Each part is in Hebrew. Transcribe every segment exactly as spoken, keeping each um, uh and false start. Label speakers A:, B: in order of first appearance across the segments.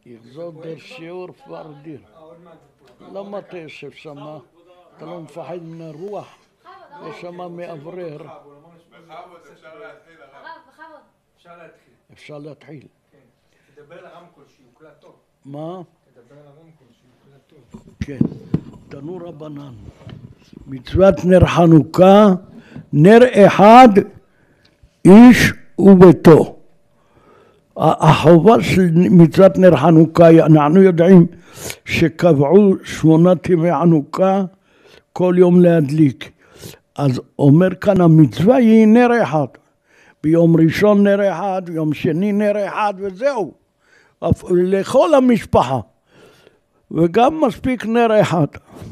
A: יחזור דר שיעור פרדיר. למה אתה יושב שמה? אתה לא מפחד מן הרוח? יש שמה מאוורר.
B: בכבוד, אפשר להתחיל הרב.
C: בכבוד.
B: אפשר להתחיל.
A: אפשר להתחיל.
B: כן. תדבר לרמקול שיוקלט טוב.
A: מה?
B: תדבר לרמקול שיוקלט טוב.
A: כן. תנו רבנן. מצוות נר חנוכה, נר אחד, איש וביתו. החובה של מצוות נר חנוכה, אנחנו יודעים שקבעו שמונת ימי חנוכה כל יום להדליק. אז אומר כאן המצווה היא נר אחד. ביום ראשון נר אחד, ביום שני נר אחד וזהו. לכל המשפחה. וגם מספיק נר אחד.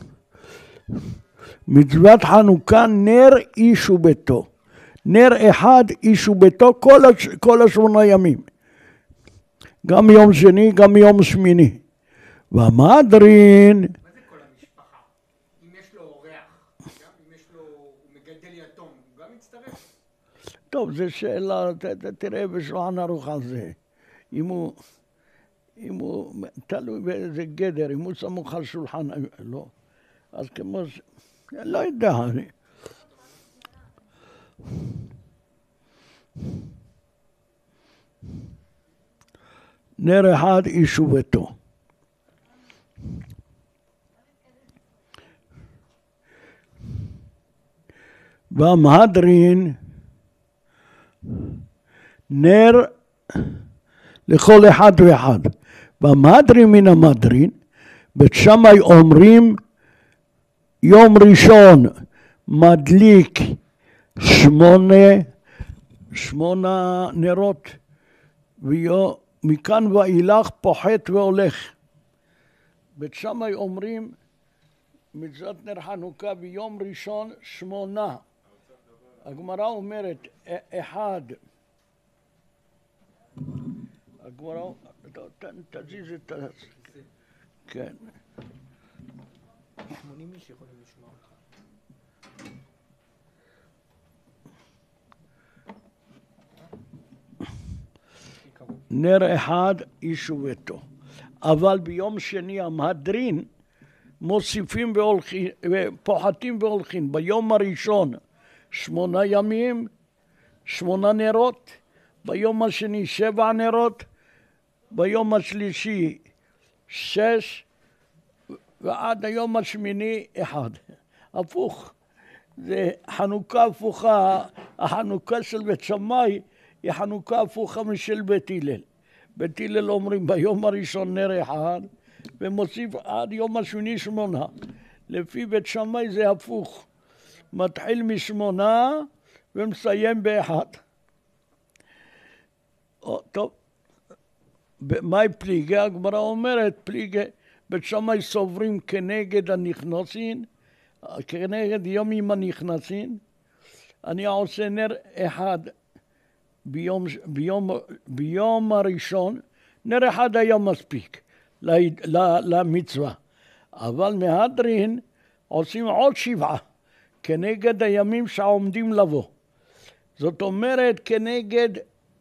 A: מצוות חנוכה נר איש וביתו. נר אחד איש וביתו כל, הש... כל השמונה ימים. גם יום שני, גם יום שמיני. והמהדרין...
B: מה זה כל המשפחה? אם יש לו אורח, אם יש לו... הוא מגדל יתום, הוא גם מצטרף?
A: טוב, זו שאלה, ת, ת, תראה בשולחן ערוך על זה. אם הוא... אם הוא... תלוי באיזה גדר, אם הוא סמוך על שולחן... לא. אז כמו ש... לא יודע, אני... נר אחד איש וביתו. והמהדרין נר לכל אחד ואחד. והמהדרין מן המהדרין, בית שמאי אומרים יום ראשון מדליק שמונה, שמונה נרות, ומכאן ואילך פוחת והולך. בית שמאי אומרים מצוות נר חנוכה ביום ראשון שמונה. הגמרא אומרת אחד. הגמרא, תזיז את ה... כן.
B: שמונים איש יכולים לשמוע אותך.
A: נר אחד איש וביתו. אבל ביום שני המהדרין מוסיפים והולכים, פוחתים והולכים. ביום הראשון שמונה ימים, שמונה נרות. ביום השני שבע נרות. ביום השלישי שש. ועד היום השמיני אחד. הפוך. זה חנוכה הפוכה. החנוכה של בית שמאי היא חנוכה הפוכה משל בית הלל. בית הלל אומרים ביום הראשון נר אחד ומוסיף עד יום השמיני שמונה. לפי בית שמאי זה הפוך. מתחיל משמונה ומסיים באחד. או, טוב. מהי פליגה? הגמרא אומרת פליגה. בית שמאי סוברים כנגד הנכנסין, כנגד יומים הנכנסין. אני עושה נר אחד ביום, ביום, ביום הראשון, נר אחד היה מספיק למצווה. אבל מהדרין עושים עוד שבעה, כנגד הימים שעומדים לבוא. זאת אומרת, כנגד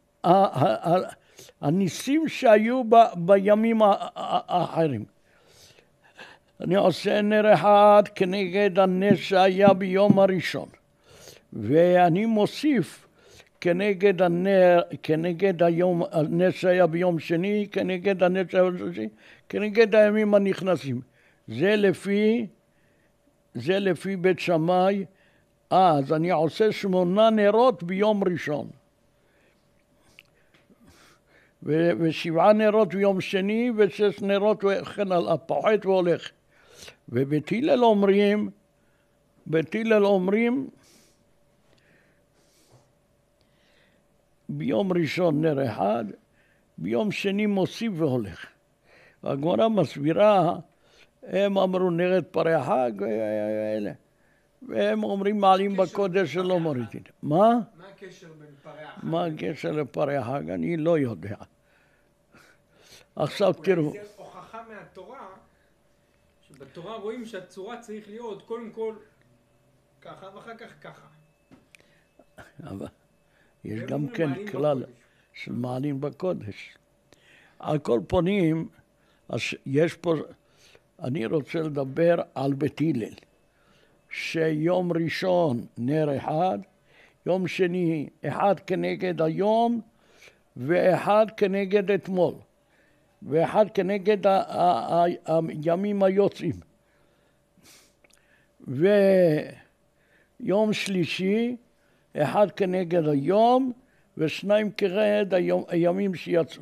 A: הניסים שהיו בימים האחרים. אני עושה נר אחד כנגד הנס שהיה ביום הראשון. ואני מוסיף כנגד הנר, כנגד היום, הנס שהיה ביום שני, כנגד הנס שהיה ביום שני, כנגד הימים הנכנסים. זה לפי, זה לפי בית שמאי. אז אני עושה שמונה נרות ביום ראשון. ו- ושבעה נרות ביום שני, ושש נרות וכן הלאה, פוחת והולך. ובית הלל אומרים, בית הלל אומרים, ביום ראשון נר אחד, ביום שני מוסיף והולך. הגמרא מסבירה, הם אמרו נרד פרי החג, והם אומרים מעלים בקודש שלא מורידים. מה?
B: מה הקשר בין פרי החג?
A: מה הקשר לפרי החג? אני לא יודע. עכשיו תראו.
B: אולי זה הוכחה מהתורה, שבתורה רואים שהצורה צריך להיות קודם כל ככה ואחר כך ככה.
A: אבל יש גם כן כלל של מעלים בקודש. על כל פנים, אז יש פה, אני רוצה לדבר על בית הלל, שיום ראשון נר אחד, יום שני אחד כנגד היום, ואחד כנגד אתמול, ואחד כנגד הימים היוצאים. ויום שלישי, אחד כנגד היום, ושניים כנגד היום, הימים שיצאו.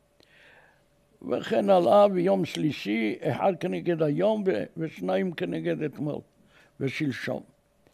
A: וכן הלאה, ביום שלישי, אחד כנגד היום, ושניים כנגד אתמול ושלשום.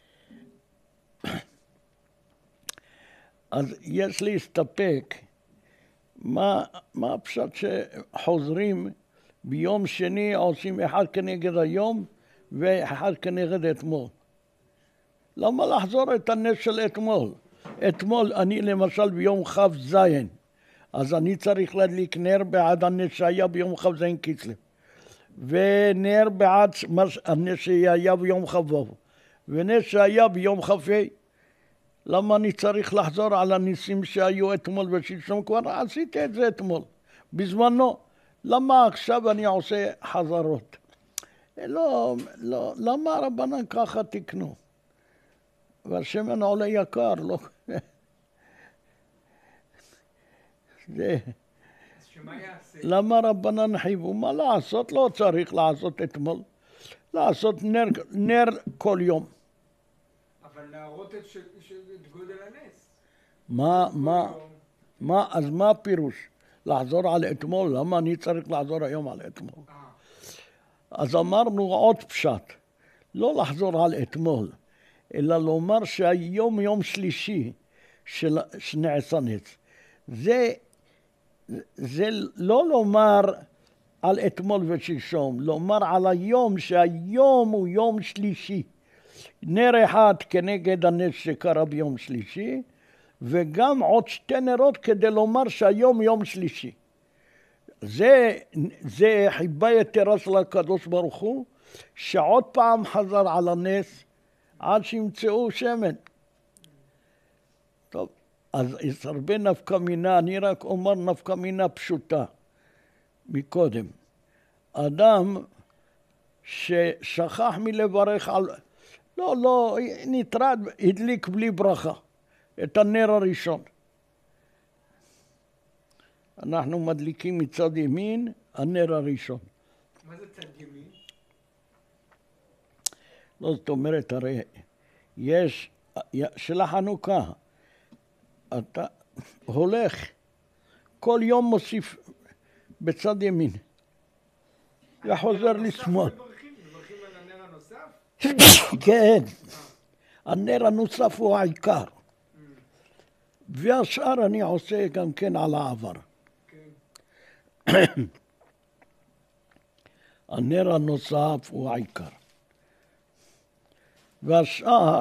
A: אז יש להסתפק, מה, מה הפשט שחוזרים ביום שני עושים אחד כנגד היום ואחד כנגד אתמול? למה לחזור את הנס של אתמול? אתמול אני למשל ביום חב זין, אז אני צריך להדליק נר בעד הנס שהיה ביום חב זין כסלו, ונר בעד הנס שהיה ביום חבוב, ונס שהיה ביום חפי. למה אני צריך לחזור על הניסים שהיו אתמול ושלשום? כבר עשיתי את זה אתמול, בזמנו. למה עכשיו אני עושה חזרות? לא, לא, למה רבנן ככה תקנו? והשמן עולה יקר, לא? זה... למה רבנן חייבו? מה לעשות? לא צריך לעשות אתמול. לעשות נר, נר כל יום.
B: אבל להראות את, ש... ש... את גודל הנס.
A: מה, מה, מה, אז מה הפירוש? לחזור על אתמול? למה אני צריך לחזור היום על אתמול? אה. אז אמרנו עוד פשט. לא לחזור על אתמול, אלא לומר שהיום יום שלישי של... שנעשה נס. זה... זה לא לומר על אתמול ושלשום, לומר על היום שהיום הוא יום שלישי. נר אחד כנגד הנס שקרה ביום שלישי, וגם עוד שתי נרות כדי לומר שהיום יום שלישי. זה, זה חיבה יתרה של הקדוש ברוך הוא, שעוד פעם חזר על הנס עד שימצאו שמן. טוב. אז יש הרבה נפקא מינה, אני רק אומר נפקא מינה פשוטה מקודם. אדם ששכח מלברך על... לא, לא, נטרד, הדליק בלי ברכה את הנר הראשון. אנחנו מדליקים מצד ימין, הנר הראשון.
B: מה זה צד ימין?
A: לא, זאת אומרת, הרי יש, של החנוכה, אתה הולך, כל יום מוסיף בצד ימין, וחוזר לשמאל.
B: מברכים על הנר הנוסף?
A: כן, הנר הנוסף הוא העיקר. והשאר אני עושה גם כן על העבר. הנר הנוסף הוא העיקר. והשאר,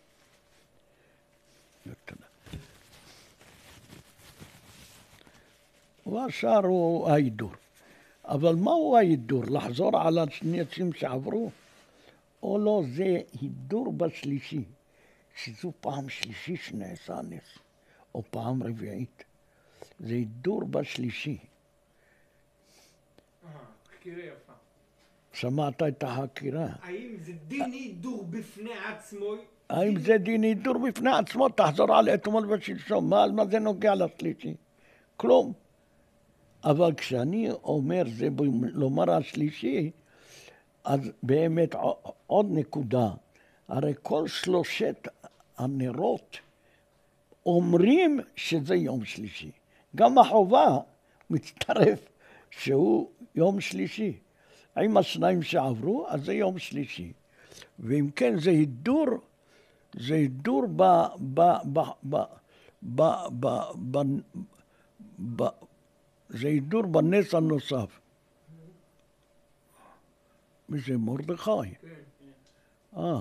A: והשאר הוא ההידור. אבל מהו ההידור? לחזור על הניסים שעברו? או לא, זה הידור בשלישי, שזו פעם שלישי שנעשה נס, או פעם רביעית. זה הידור בשלישי.
B: אה, חקירה יפה.
A: שמעת את החקירה?
B: האם זה דין הידור בפני עצמו?
A: האם זה דין הידור בפני עצמו? תחזור על אתמול ושלשום. מה, מה זה נוגע לשלישי? כלום. אבל כשאני אומר זה לומר השלישי, אז באמת עוד נקודה. הרי כל שלושת הנרות אומרים שזה יום שלישי. גם החובה מצטרף שהוא יום שלישי. עם השניים שעברו, אז זה יום שלישי. ואם כן, זה הידור, זה הידור ב... ב... ב... ב... ב... ב... ב... ב... זה הידור בנס הנוסף. מי זה? מרדכי? אה.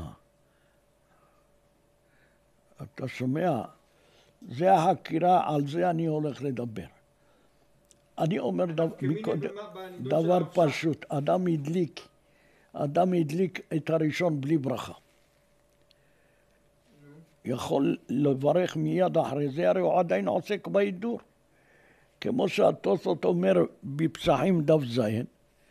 A: אתה שומע? זה החקירה, על זה אני הולך לדבר. אני אומר דבר פשוט, אדם הדליק, אדם הדליק את הראשון בלי ברכה. יכול לברך מיד אחרי זה, הרי הוא עדיין עוסק בהידור. כמו שהתוספות אומר בפסחים דף זין,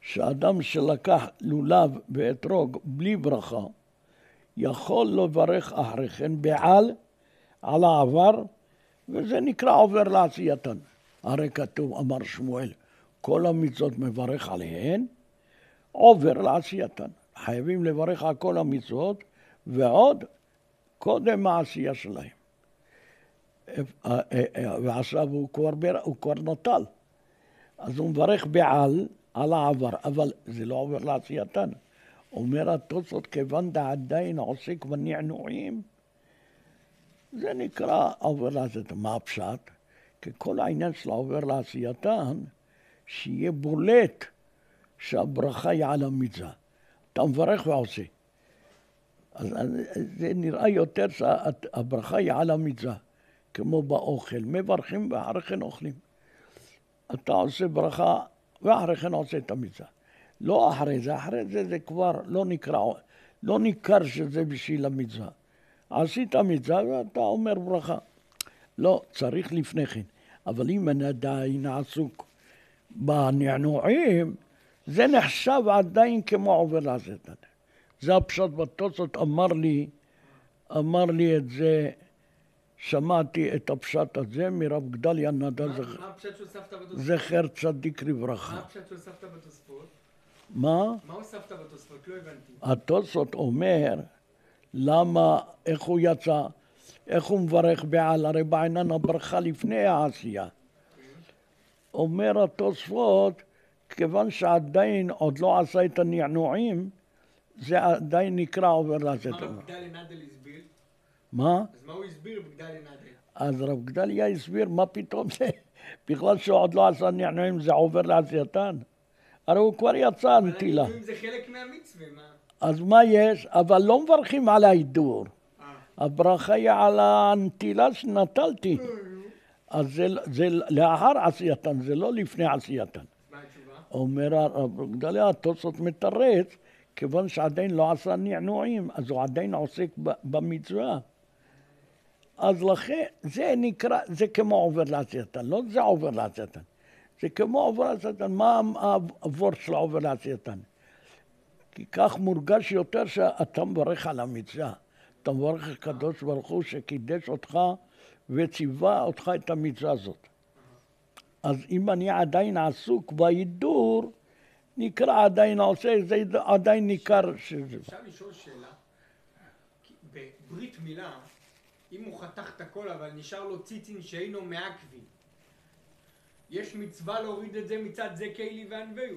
A: שאדם שלקח לולב ואתרוג בלי ברכה, יכול לברך אחרי כן בעל על העבר, וזה נקרא עובר לעשייתן. הרי כתוב, אמר שמואל, כל המצוות מברך עליהן, עובר לעשייתן. חייבים לברך על כל המצוות, ועוד קודם העשייה שלהם. ועכשיו הוא כבר, הוא כבר נטל. אז הוא מברך בעל על העבר, אבל זה לא עובר לעשייתן. אומר התוספות, כיוון עדיין עוסק בנענועים, זה נקרא עובר לעשייתן. מה הפשט? כי כל העניין של העובר לעשייתן, שיהיה בולט שהברכה היא על המצווה. אתה מברך ועושה. אז זה נראה יותר שהברכה היא על המצווה, כמו באוכל. מברכים ואחרי כן אוכלים. אתה עושה ברכה ואחרי כן עושה את המצווה. לא אחרי זה, אחרי זה זה כבר לא נקרא, לא ניכר שזה בשביל המצווה. עשית מצווה ואתה אומר ברכה. לא, צריך לפני כן. אבל אם אני עדיין עסוק בנענועים, זה נחשב עדיין כמו עובר לעשייתן. זה הפשט בתוספות, אמר לי, אמר לי את זה, שמעתי את הפשט הזה מרב גדליה נדל,
B: מה הפשט שהוספת בתוספות?
A: זכר צדיק לברכה.
B: מה הפשט שהוספת בתוספות?
A: מה?
B: מה הוספת בתוספות? לא הבנתי.
A: התוספות אומר, למה, איך הוא יצא, איך הוא מברך בעל, הרי בעינן הברכה לפני העשייה. אומר התוספות, כיוון שעדיין עוד לא עשה את הנענועים, זה עדיין נקרא עובר לעשייתן.
B: מה רב גדליה נדל הסביר?
A: מה?
B: אז מה הוא הסביר בגדליה נדל?
A: אז רב גדליה הסביר, מה פתאום זה? בכלל שהוא עוד לא עשה נענועים, זה עובר לעשייתן. הרי הוא כבר יצא נטילה.
B: אבל הנענועים זה חלק מהמצווה, מה?
A: אז מה יש? אבל לא מברכים על ההידור.
B: אה.
A: הברכה היא על הנטילה שנטלתי. אז זה, זה לאחר עשייתן, זה לא לפני עשייתן.
B: מה התשובה?
A: אומר הרב גדליה, התוספות מתרץ, כיוון שעדיין לא עשה נענועים, אז הוא עדיין עוסק במצווה. אז לכן, זה נקרא, זה כמו עובר לעשייתן, לא זה עובר לעשייתן. זה כמו עובר לעשייתן. מה העבור של עובר לעשייתן? כי כך מורגש יותר שאתה מברך על המצווה. אתה מברך הקדוש ברוך הוא שקידש אותך וציווה אותך את המצווה הזאת. אז אם אני עדיין עסוק בהידור, נקרא עדיין עושה, זה עדיין ניכר שזה...
B: אפשר לשאול שאלה? בברית מילה, אם הוא חתך את הכל אבל נשאר לו ציצין שאינו מעכבים, יש מצווה להוריד את זה מצד זה קיילי וענווהו.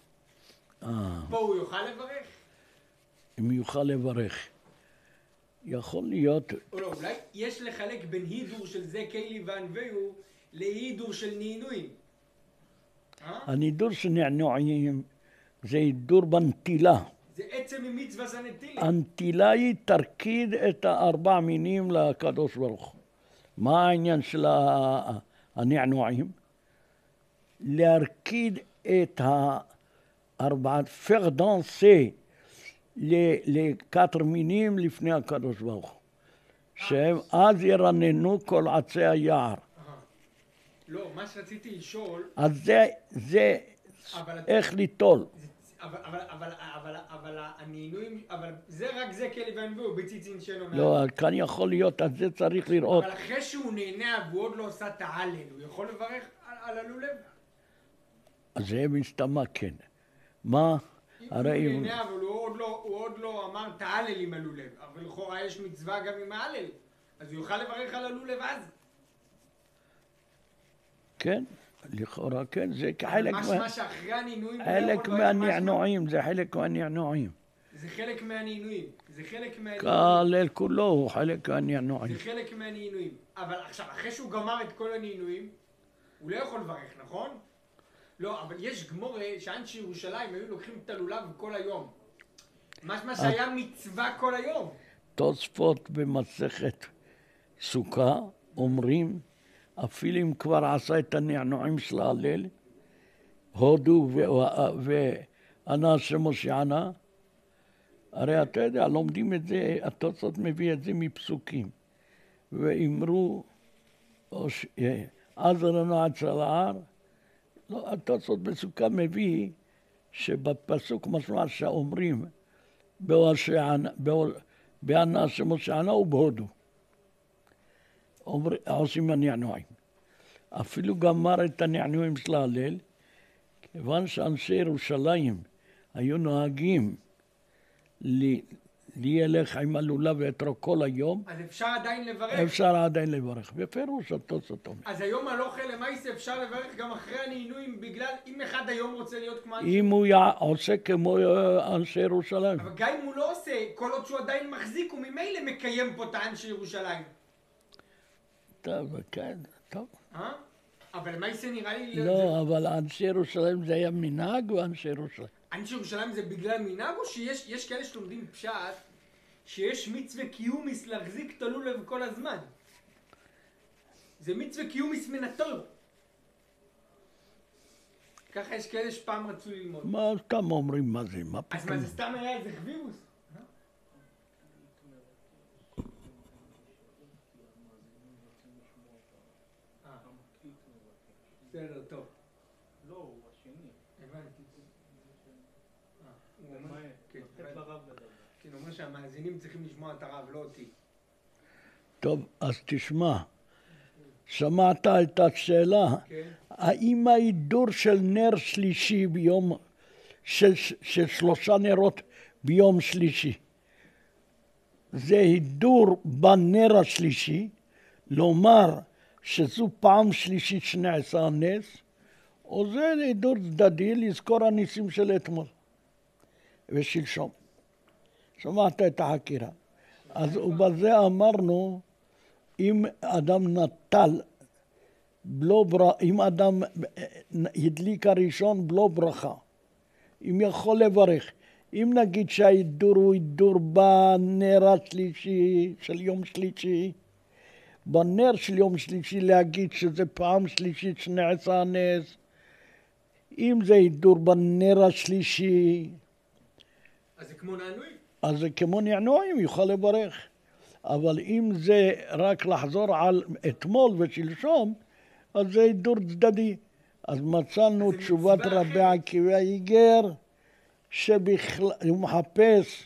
B: פה הוא יוכל לברך?
A: אם יוכל לברך. יכול להיות...
B: או לא, אולי יש לחלק בין הידור של זה קיילי וענווהו להידור של נענועים.
A: הנידור של נענועים זה הידור בנטילה.
B: זה עצם ממצווה זה נטילה.
A: הנטילה היא תרקיד את הארבע מינים לקדוש ברוך הוא. מה העניין של הנענועים? להרקיד את הארבעת פר דנסה לקטר מינים לפני הקדוש ברוך הוא. שהם אז ירננו כל עצי היער.
B: לא, מה שרציתי לשאול...
A: אז זה, זה איך ליטול.
B: אבל, אבל, אבל, אבל, אבל הנענועים, אבל זה רק זה כלי וענווהו בציצין שלו.
A: לא, כאן יכול להיות, אז זה צריך לראות.
B: אבל אחרי שהוא נהנה והוא עוד לא עושה את ההלל, הוא יכול לברך על, על הלולב?
A: אז זה מסתמה, כן. מה?
B: הרי הוא נהנה, אבל הוא עוד לא, הוא עוד לא אמר את ההלל עם הלולב, אבל לכאורה יש מצווה גם עם ההלל, אז הוא יוכל לברך על הלולב אז.
A: כן, לכאורה כן, זה כחלק מה...
B: מה שאחרי הנענועים...
A: חלק מהנענועים, זה חלק מהנענועים.
B: זה חלק מהנענועים, זה חלק מהנענועים.
A: כלל כולו הוא חלק מהנענועים.
B: זה חלק מהנענועים. אבל עכשיו, אחרי שהוא גמר את כל הנענועים, הוא לא יכול לברך, נכון? לא, אבל יש גמורה שאנשי ירושלים היו לוקחים את הלולב כל היום. מה שהיה מצווה כל היום.
A: תוספות במסכת סוכה אומרים, אפילו אם כבר עשה את הנענועים של ההלל, הודו וענה שמושיענה, הרי אתה יודע, לומדים את זה, התוספות מביא את זה מפסוקים. ואמרו, אז רנו עד צלער, לא, התוספות בסוכה מביא שבפסוק משמע שאומרים בענה שמושענה ובהודו. עושים הנענועים. אפילו גמר את הנענועים של ההלל, כיוון שאנשי ירושלים היו נוהגים לי ילך עם הלולב ואתרו כל היום.
B: אז אפשר עדיין לברך?
A: אפשר עדיין לברך, בפירוש התוספות אומר.
B: אז היום הלוכה למעשה אפשר לברך גם אחרי הנענועים, בגלל אם אחד היום רוצה להיות כמו אנשי...
A: אם הוא עושה כמו אנשי ירושלים.
B: אבל גם אם הוא לא עושה, כל עוד שהוא עדיין מחזיק, הוא ממילא מקיים פה את האנשי ירושלים.
A: טוב, כן, טוב.
B: אה? אבל מעשה נראה לי...
A: לא, אבל אנשי ירושלים זה היה מנהג או אנשי ירושלים?
B: אנשי ירושלים זה בגלל מנהג, או שיש כאלה שלומדים פשט שיש מצווה קיומיס להחזיק את הלולב כל הזמן? זה מצווה קיומיס מן התורה. ככה יש כאלה שפעם רצו ללמוד.
A: מה, כמה אומרים מה זה? מה
B: אז מה זה סתם היה איזה חביבוס? בסדר, טוב.
C: לא, הוא השני.
B: הבנתי. הוא אומר, כן,
C: לתת לרב לדבר.
B: כן, הוא אומר שהמאזינים צריכים לשמוע את הרב, לא אותי.
A: טוב, אז תשמע, שמעת את השאלה,
B: כן.
A: האם ההידור של נר שלישי ביום, של, של שלושה נרות ביום שלישי, זה הידור בנר השלישי, לומר שזו פעם שלישית שנעשה הנס, או זה הידור צדדי לזכור הניסים של אתמול ושלשום. שמעת את החקירה. אז ובזה אמרנו, אם אדם נטל בלו ברכה, אם אדם הדליק הראשון בלו ברכה, אם יכול לברך, אם נגיד שההידור הוא הידור בנר השלישי של יום שלישי, בנר של יום שלישי להגיד שזה פעם שלישית שנעשה הנס, אם זה הידור בנר השלישי,
B: אז זה כמו נענועים?
A: אז זה כמו נענועים, יוכל לברך. אבל אם זה רק לחזור על אתמול ושלשום, אז זה הידור צדדי. אז מצאנו תשובת רבי עקיבא איגר, שבכלל הוא מחפש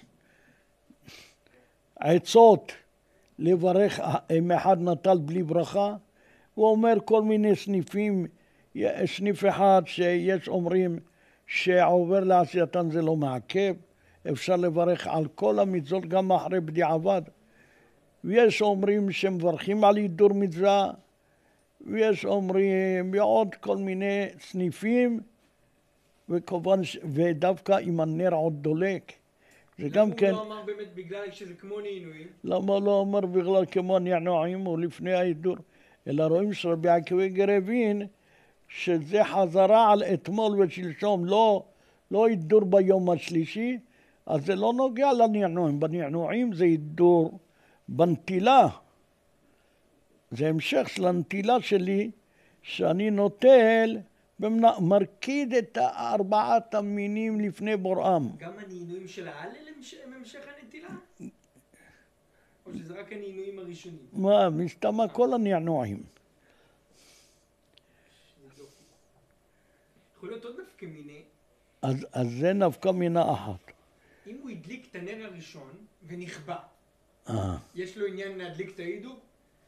A: עצות לברך אם אחד נטל בלי ברכה. הוא אומר כל מיני סניפים, סניף אחד שיש אומרים שעובר לעשייתן זה לא מעכב, אפשר לברך על כל המצוות גם אחרי בדיעבד. ויש אומרים שמברכים על הידור מצווה, ויש אומרים בעוד כל מיני סניפים, וכמובן, ודווקא אם הנר עוד דולק. זה גם כן...
B: למה הוא לא אמר באמת בגלל שזה כמו נענועים?
A: למה לא אומר בגלל כמו נענועים או לפני ההידור? אלא רואים שרבי עקיבא איגר הבין שזה חזרה על אתמול ושלשום, לא, לא הידור ביום השלישי, אז זה לא נוגע לנענועים. בנענועים זה הידור בנטילה. זה המשך של הנטילה שלי, שאני נוטל, מרקיד את ארבעת המינים לפני בוראם.
B: גם הנענועים של ההלל הם המשך הנטילה? או שזה רק הנענועים הראשונים?
A: מה, מסתמה כל הנענועים.
B: יכול להיות עוד נפקא מינה.
A: אז, אז זה נפקא מינה אחת.
B: אם הוא הדליק את הנר הראשון ונכבה,
A: אה.
B: יש לו עניין להדליק את ההידור?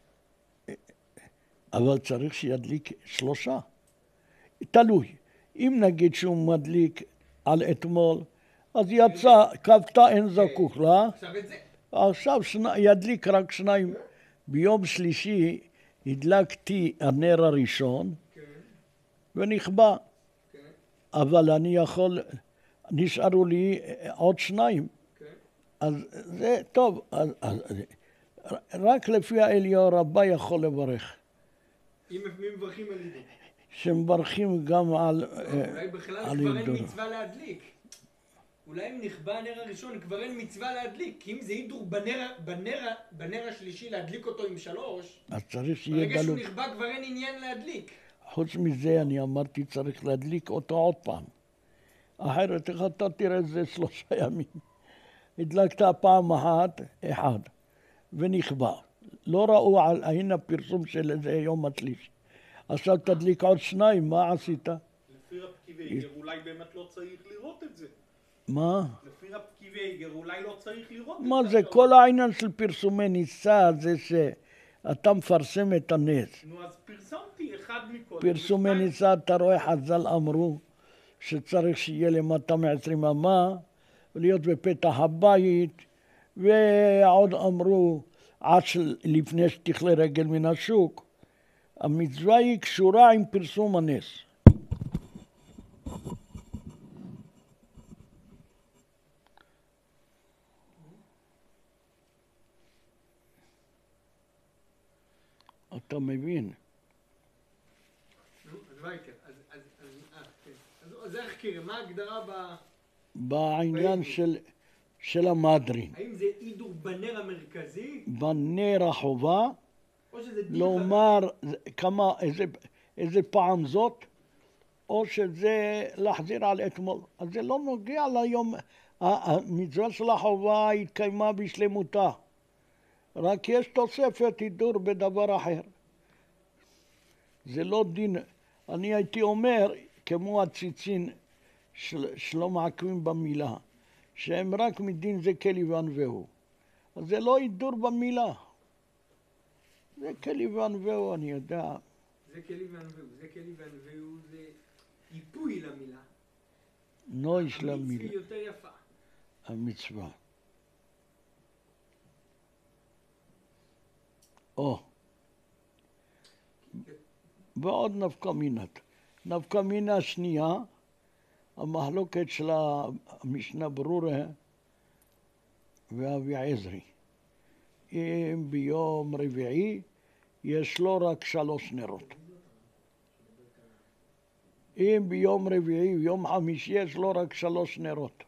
A: אבל צריך שידליק שלושה. תלוי. אם נגיד שהוא מדליק על אתמול, אז יצא, כבתה אין זקוק לה.
B: עכשיו את זה.
A: עכשיו שני, ידליק רק שניים. ביום שלישי הדלקתי הנר הראשון,
B: כן.
A: ונכבה.
B: כן.
A: אבל אני יכול, נשארו לי עוד שניים.
B: כן.
A: אז זה טוב. אז, אז, רק לפי האליהו רבה יכול לברך.
B: אם מי מברכים על הידור?
A: שמברכים גם על
B: אולי בכלל כבר אין מצווה להדליק. אולי אם נכבה הנר הראשון כבר אין מצווה להדליק. כי אם זה הידור בנר, בנר, בנר השלישי להדליק אותו עם שלוש,
A: אז צריך שיהיה
B: ברגע שהוא
A: דלוק.
B: נכבה כבר אין עניין להדליק.
A: חוץ מזה אני אמרתי צריך להדליק אותו עוד פעם. אחרת איך אתה תראה את זה שלושה ימים. הדלקת פעם אחת, אחד, ונכבה. לא ראו על הנה פרסום של איזה יום השלישי. עכשיו תדליק עוד שניים, מה עשית?
C: לפי רב וייגר אולי באמת לא צריך לראות את זה.
A: מה?
C: לפי רב צבי וייגר אולי לא צריך לראות את זה.
A: מה זה? כל העניין של פרסומי ניסה זה שאתה מפרסם את הנס.
C: נו, אז פרסמתי אחד מכל.
A: פרסומי ניסה, אתה רואה חז"ל אמרו שצריך שיהיה למטה מעשרים אמה ולהיות בפתח הבית, ועוד אמרו עד לפני שתכלה רגל מן השוק. המצווה היא קשורה עם פרסום הנס. אתה מבין?
B: נו, אז מה יקרה? אז, אז, אז, אה, כן. אז, אז איך קירי? מה ההגדרה ב...
A: בעניין של, של המהדרין.
B: האם זה הידור בנר המרכזי?
A: בנר החובה,
B: או שזה דיל
A: לומר כמה, איזה, איזה פעם זאת, או שזה להחזיר על אתמול. אז זה לא נוגע ליום, המצווה של החובה התקיימה בשלמותה. רק יש תוספת הידור בדבר אחר. זה לא דין, אני הייתי אומר, כמו הציצין של, שלא מעכבים במילה, שהם רק מדין זה כלי וענווהו. אז זה לא הידור במילה. זה כלי וענווהו, אני יודע.
B: זה כלי וענווהו, זה כלי וענווהו, זה ייפוי למילה.
A: נוי של
B: המצווה
A: המילה,
B: יותר יפה.
A: המצווה. או. ועוד נפקא מינת. נפקא מינה השנייה, המחלוקת של המשנה ברורה ואביעזרי. אם ביום רביעי יש לו רק שלוש נרות. אם ביום רביעי ויום חמישי יש לו רק שלוש נרות.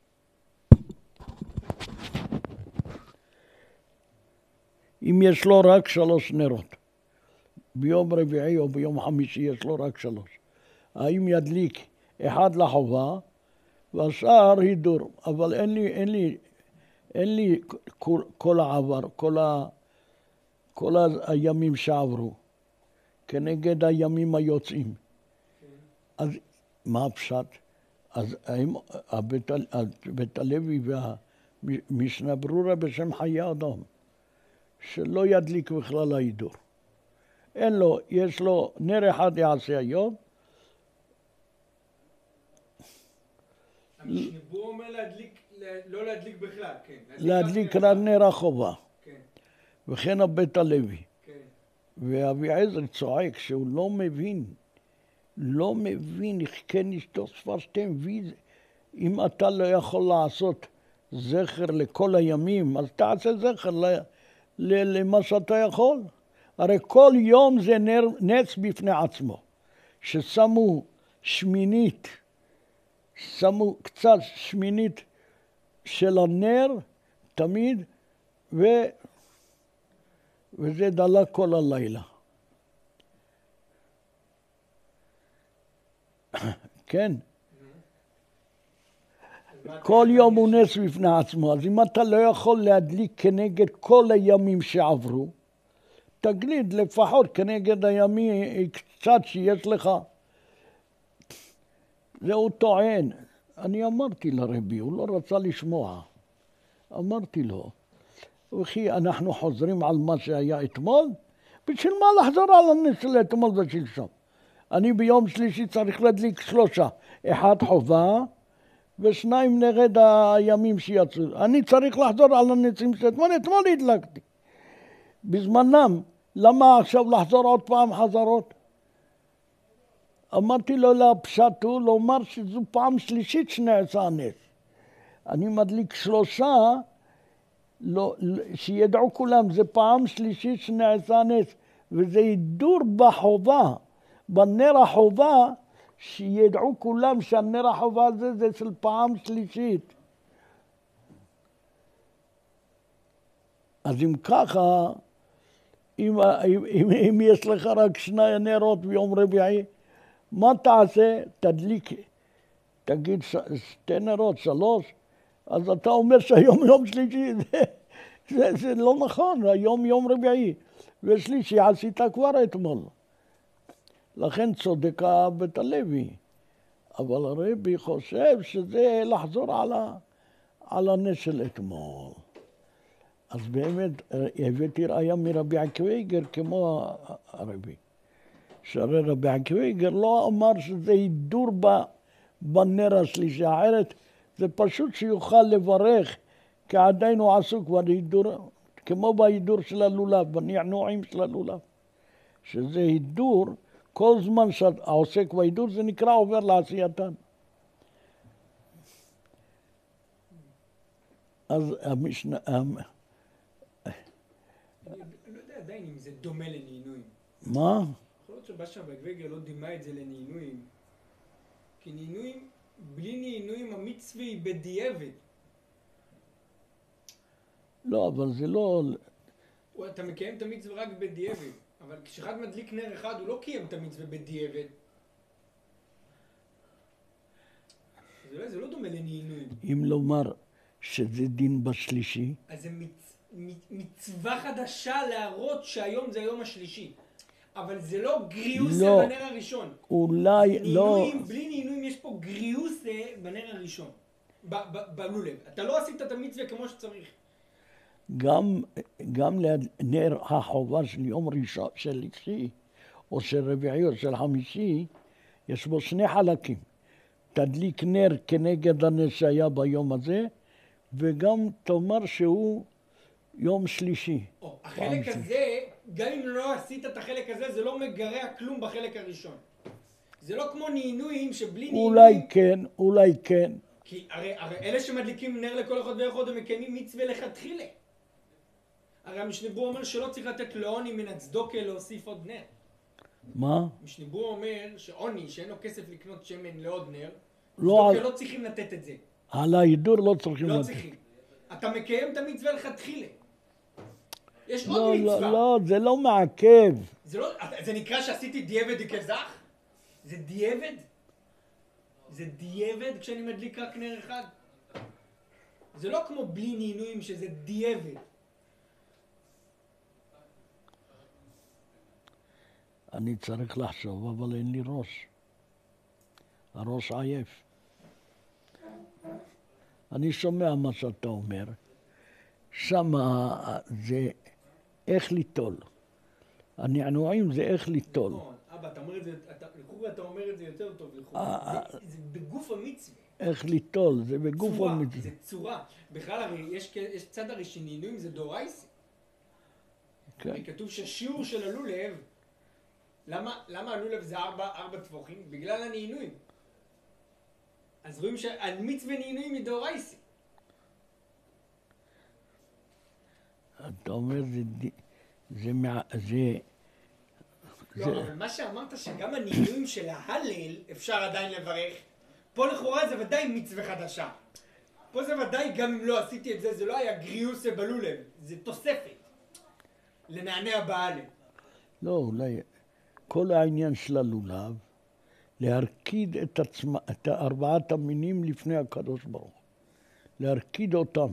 A: אם יש לו רק שלוש נרות. ביום רביעי או ביום חמישי יש לו רק שלוש. האם ידליק אחד לחובה והשאר הידור, אבל אין לי, אין לי, אין לי כל, כל העבר, כל, ה, כל הימים שעברו, כנגד הימים היוצאים. אז מה הפשט? אז האם הבית, בית הלוי והמשנה ברורה בשם חיי אדם, שלא ידליק בכלל ההידור. אין לו, יש לו נר אחד יעשה היום.
B: המשנה ברורה אומר להדליק, לא להדליק בכלל, כן.
A: להדליק רק נר החובה.
B: כן,
A: וכן הבית הלוי.
B: כן.
A: ואביעזר צועק שהוא לא מבין, לא מבין איך כן אשתו ספרתם ויז. אם אתה לא יכול לעשות זכר לכל הימים, אז תעשה זכר ל, ל, למה שאתה יכול. הרי כל יום זה נר, נץ בפני עצמו. ששמו שמינית, שמו קצת שמינית של הנר תמיד, ו... וזה דלק כל הלילה. כן. כל יום הוא נס בפני עצמו. אז אם אתה לא יכול להדליק כנגד כל הימים שעברו, תגליד לפחות כנגד הימים קצת שיש לך. זהו טוען. אני אמרתי לרבי, הוא לא רצה לשמוע. אמרתי לו, וכי אנחנו חוזרים על מה שהיה אתמול? בשביל מה לחזור על הנס של אתמול ושלשום? אני ביום שלישי צריך להדליק שלושה. אחד חובה ושניים נגד הימים שיצאו. אני צריך לחזור על הנסים של אתמול, אתמול הדלקתי. בזמנם, למה עכשיו לחזור עוד פעם חזרות? אמרתי לו לפשט הוא לומר שזו פעם שלישית שנעשה הנס. אני מדליק שלושה, לא, שידעו כולם, זה פעם שלישית שנעשה הנס, וזה הידור בחובה, בנר החובה, שידעו כולם שהנר החובה הזה זה של פעם שלישית. אז אם ככה, אם, אם, אם, אם יש לך רק שני נרות ביום רביעי, מה תעשה? תדליק, תגיד שתי נרות, שלוש, אז אתה אומר שהיום יום שלישי, זה, זה, זה לא נכון, היום יום רביעי, ושלישי עשית כבר אתמול. לכן צודק בית הלוי. אבל הרבי חושב שזה לחזור על, ה, על הנס של אתמול. אז באמת הבאתי ראיה מרבי עקיבא כמו הרבי. שהרי רבי עקיבא לא אמר שזה הידור בנר השלישי, אחרת זה פשוט שיוכל לברך, כי עדיין הוא עסוק בהידור, כמו בהידור של הלולב, בנענועים של הלולב. שזה הידור, כל זמן שהעוסק בהידור זה נקרא עובר לעשייתן. אז המשנה...
B: אני לא יודע עדיין אם זה דומה לנעינויים.
A: מה?
B: יכול להיות שבאשר בגבגר לא דימה את זה לנעינויים. כי נעינויים, בלי נעינויים המצווה היא בדיעבד.
A: לא, אבל זה לא...
B: אתה מקיים את המצווה רק בדיעבד. אבל כשאחד מדליק נר אחד הוא לא קיים את המצווה בדיעבד. זה לא, זה לא דומה לנעינויים.
A: אם לומר שזה דין בשלישי?
B: אז זה מצ... מצווה חדשה להראות שהיום זה היום השלישי. אבל זה לא גריוסה
A: לא,
B: בנר הראשון.
A: אולי
B: נעינויים,
A: לא...
B: בלי נעינויים יש פה גריוסה בנר הראשון. בלולב. אתה לא עשית את המצווה כמו שצריך.
A: גם, גם לנר החובה של יום ראשון, של שלישי, או של רביעי או של חמישי, יש בו שני חלקים. תדליק נר כנגד הנס שהיה ביום הזה, וגם תאמר שהוא יום שלישי.
B: או, החלק הזה, גם אם לא עשית את החלק הזה, זה לא מגרע כלום בחלק הראשון. זה לא כמו נעינויים שבלי נעינויים...
A: אולי כן, אולי כן.
B: כי הרי, הרי אלה שמדליקים נר לכל אחד ואחד הם מקיימים מצווה לכתחילה. הרי המשנה אומר שלא צריך לתת לעוני מן הצדוקה להוסיף עוד נר.
A: מה?
B: המשנה אומר שעוני שאין לו כסף לקנות שמן לעוד נר,
A: לא
B: צדוקה
A: על...
B: לא צריכים לתת את זה.
A: על ההידור לא צריכים
B: לא
A: לתת.
B: צריכים. אתה מקיים את המצווה לכתחילה. יש
A: לא,
B: עוד מצווה.
A: לא, לא, זה לא מעכב.
B: זה לא, זה נקרא שעשיתי דיעבד דכזך? זה דיעבד? זה דיעבד כשאני מדליק רק נר אחד? זה לא כמו בלי נעינויים שזה דיעבד.
A: אני צריך לחשוב, אבל אין לי ראש. הראש עייף. אני שומע מה שאתה אומר. שם זה איך ליטול. הנענועים זה איך ליטול.
B: נכון, אבא, אתה אומר את זה, לחורי אתה אומר את זה יותר טוב לחורי. זה בגוף המצווה.
A: איך ליטול, זה בגוף
B: צורה,
A: המצווה.
B: זה צורה. בכלל הרי יש צד הרי שנעינויים זה דאורייסה.
A: כן.
B: כתוב שהשיעור של הלולב, למה, למה הלולב זה ארבע, ארבע טפוחים? בגלל הנעינויים. אז רואים שהמצווה נעינויים היא דאורייסה.
A: אתה אומר, זה... זה... זה...
B: לא,
A: זה...
B: אבל מה שאמרת שגם הנעינויים של ההלל אפשר עדיין לברך, פה לכאורה זה ודאי מצווה חדשה. פה זה ודאי, גם אם לא עשיתי את זה, זה לא היה גריוסה בלולב, זה תוספת לנענע בעלה.
A: לא, אולי כל העניין של הלולב, להרקיד את, עצמה, את ארבעת המינים לפני הקדוש ברוך הוא. להרקיד אותם.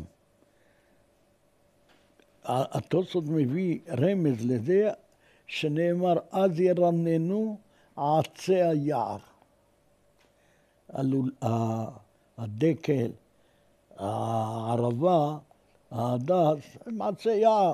A: התוספות מביא רמז לזה שנאמר, אז ירננו עצי היער. הלול, הדקל, הערבה, ההדס, הם עצי יער.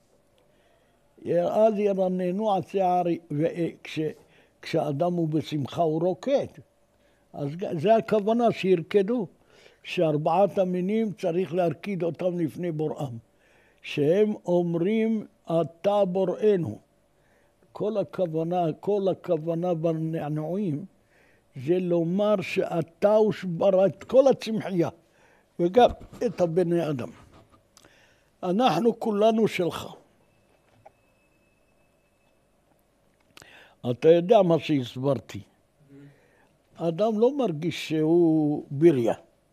A: אז ירננו עצי יער, וכשאדם הוא בשמחה הוא רוקד. אז זה הכוונה שירקדו, שארבעת המינים צריך להרקיד אותם לפני בוראם. שהם אומרים, אתה בוראנו. כל הכוונה, כל הכוונה בנענועים, זה לומר שאתה הוא שברא את כל הצמחייה, וגם את הבני אדם. אנחנו כולנו שלך. אתה יודע מה שהסברתי. אדם לא מרגיש שהוא ביריה.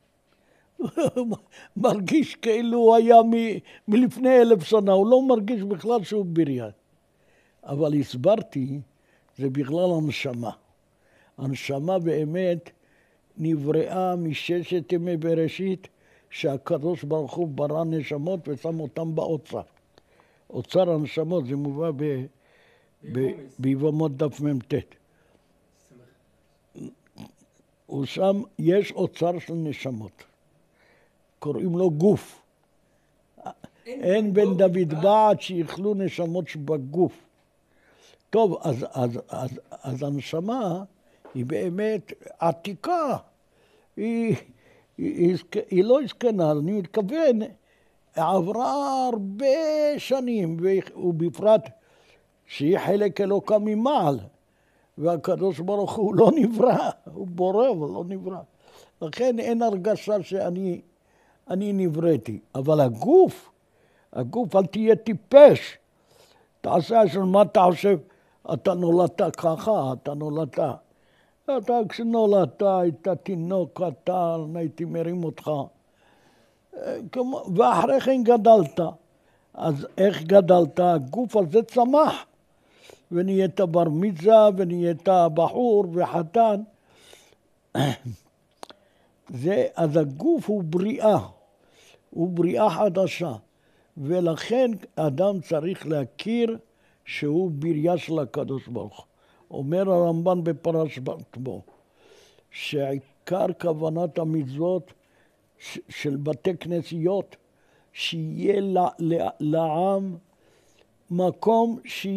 A: מרגיש כאילו הוא היה מ- מלפני אלף שנה, הוא לא מרגיש בכלל שהוא ביריה. אבל הסברתי, זה בכלל הנשמה. הנשמה באמת נבראה מששת ימי בראשית, שהקדוש ברוך הוא ברא נשמות ושם אותם באוצר. אוצר הנשמות זה מובא ב... ביבמות דף ממתת. הוא שם, יש אוצר של נשמות. קוראים לו גוף. אין בן דוד בעד שיכלו נשמות שבגוף. טוב, אז, אז, אז, אז הנשמה היא באמת עתיקה. היא, היא, היא, היא לא הזקנה, אני מתכוון, עברה הרבה שנים, ובפרט שהיא חלק אלוקה ממעל, והקדוש ברוך הוא לא נברא, הוא בורא אבל לא נברא. לכן אין הרגשה שאני אני נבראתי. אבל הגוף, הגוף, אל תהיה טיפש. תעשה של מה אתה חושב, אתה נולדת ככה, אתה נולדת. אתה כשנולדת, היית תינוק קטן, הייתי מרים אותך. ואחרי כן גדלת. אז איך גדלת? הגוף הזה צמח. ונהיית בר מצווה, ונהיית בחור וחתן. זה, אז הגוף הוא בריאה. הוא בריאה חדשה. ולכן אדם צריך להכיר שהוא בריה של הקדוש ברוך הוא. אומר הרמב"ן בפרשת בו, שעיקר כוונת המצוות של בתי כנסיות, שיהיה לעם מקום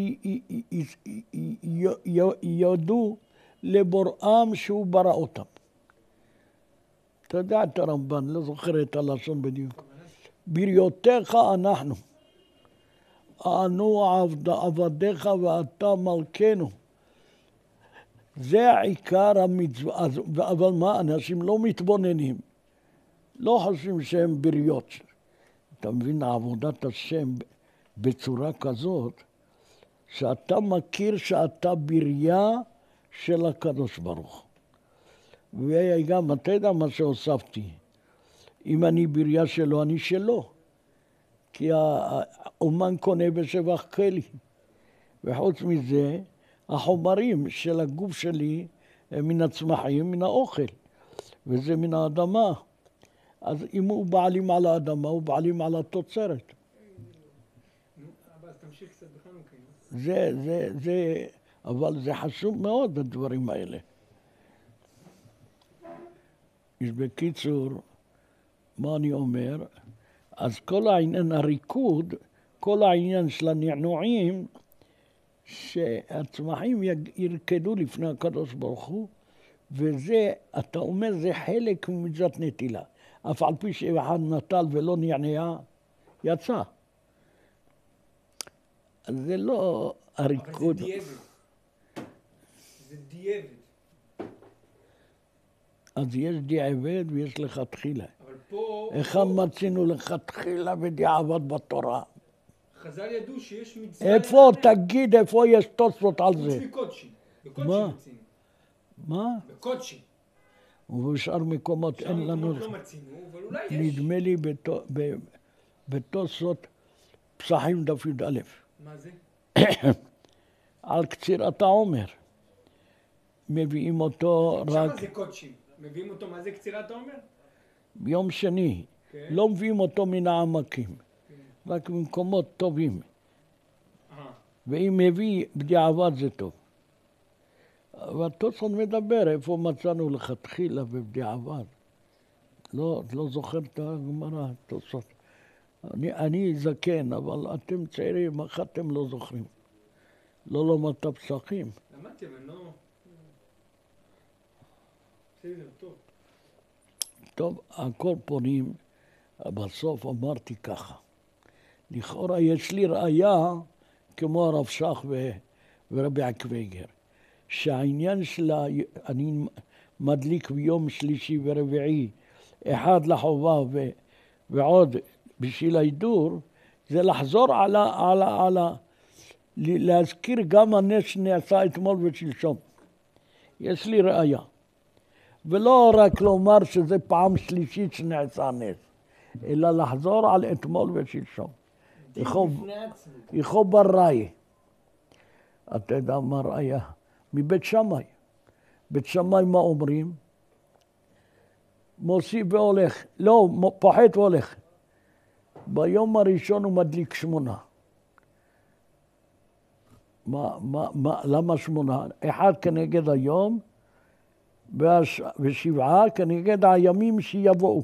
A: שיודעו לבוראם שהוא ברא אותם. אתה יודע את הרמב"ן, לא זוכר את הלשון בדיוק. בריותיך אנחנו, אנו עבדיך ואתה מלכנו. זה עיקר המצווה, אבל מה, אנשים לא מתבוננים, לא חושבים שהם בריות. אתה מבין, עבודת השם בצורה כזאת, שאתה מכיר שאתה בריה של הקדוש ברוך. וגם, אתה יודע מה שהוספתי, אם אני בריה שלו, אני שלו. כי האומן קונה בשבח כלי. וחוץ מזה, החומרים של הגוף שלי הם מן הצמחים, מן האוכל. וזה מן האדמה. אז אם הוא בעלים על האדמה, הוא בעלים על התוצרת.
B: אבל תמשיך קצת בחנוכה.
A: זה, זה, זה, אבל זה חשוב מאוד, הדברים האלה. אז בקיצור, מה אני אומר? אז כל העניין, הריקוד, כל העניין של הנענועים, שהצמחים ירקדו לפני הקדוש ברוך הוא, וזה, אתה אומר, זה חלק ממצוות נטילה. אף על פי שאחד נטל ולא נענע, יצא. אז זה לא הריקוד.
B: אבל זה דיעבד. זה דיעבד.
A: אז יש דיעבד ויש לכתחילה.
B: אבל פה...
A: היכן מצינו לכתחילה ודיעבד בתורה?
B: חז"ל ידעו שיש מצווה...
A: איפה, תגיד, איפה יש תוספות על זה?
B: חוץ מקודשי. בקודשי
A: מה?
B: מצינו.
A: מה?
B: בקודשי.
A: ובשאר מקומות אין לנו...
B: שם לא מצינו, אבל אולי יש.
A: נדמה לי בתוספות פסחים דף י"א.
B: מה זה?
A: על קצירת העומר. מביאים אותו רק...
B: שם זה קודשי. מביאים אותו, מה זה קצירת העומר?
A: ביום שני.
B: כן.
A: לא מביאים אותו מן העמקים. רק במקומות טובים.
B: אה.
A: ואם מביא בדיעבד זה טוב. והתוספות מדבר איפה מצאנו לכתחילה ובדיעבד. לא, לא זוכר את הגמרא, התוספות. אני, אני זקן, אבל אתם צעירים, איך אתם לא זוכרים? לא למדת פסחים.
B: למדתי, אבל לא... בסדר, טוב.
A: טוב, הכל פונים, בסוף אמרתי ככה. לכאורה יש לי ראיה, כמו הרב שך ו... ורבי עקוויגר, שהעניין שלה, אני מדליק ביום שלישי ורביעי, אחד לחובה ו... ועוד בשביל ההידור, זה לחזור על ה... על ה... על ה... להזכיר גם הנס שנעשה אתמול ושלשום. יש לי ראיה. ולא רק לומר שזה פעם שלישית שנעשה נס, אלא לחזור על אתמול ושלשום. יכו בראי. אתה יודע מה ראיה? מבית שמאי. בית שמאי מה אומרים? מוסיף והולך. לא, פוחת והולך. ביום הראשון הוא מדליק שמונה. מה, מה, מה, למה שמונה? אחד כנגד היום, והש... ושבעה כנגד הימים שיבואו.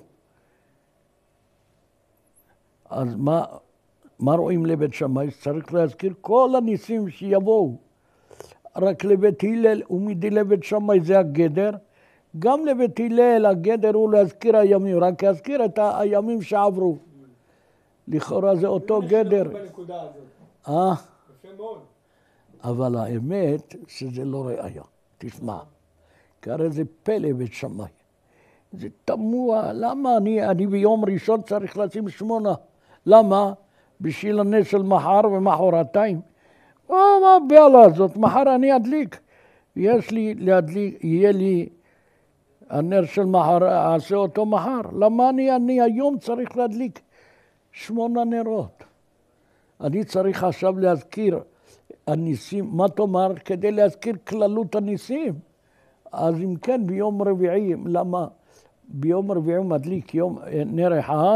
A: אז מה, מה רואים לבית שמאי? צריך להזכיר כל הניסים שיבואו. רק לבית הלל ומדי לבית שמאי זה הגדר. גם לבית הלל הגדר הוא להזכיר הימים, רק להזכיר את הימים שעברו. לכאורה זה אותו גדר.
B: בנקודה הזאת.
A: אה?
B: יפה מאוד.
A: אבל האמת שזה לא ראיה. תשמע, כי הרי זה פלא בית שמאי. זה תמוה, למה אני, אני ביום ראשון צריך לשים שמונה? למה? בשביל הנס של מחר ומחרתיים. מה הבעלה הזאת? מחר אני אדליק. יש לי להדליק, יהיה לי הנר של מחר, אעשה אותו מחר. למה אני, אני היום צריך להדליק שמונה נרות? אני צריך עכשיו להזכיר הניסים, מה תאמר? כדי להזכיר כללות הניסים. אז אם כן, ביום רביעי, למה? ביום רביעי מדליק יום נר אחד,